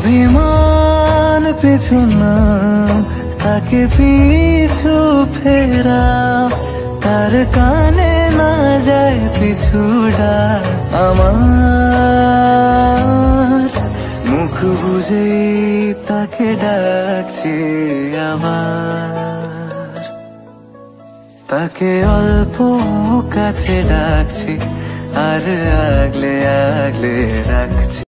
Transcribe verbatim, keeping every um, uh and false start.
অভিমান পিছু নাও, তাকে পিছু ফেরাও, তার কানে না যায় পিছু ডাক। আমার মুখ বুঝেই তাকে ডাকছি আবার, তাকে অল্প কাছে ডাকছি আর আগলে আগলে রাখছি।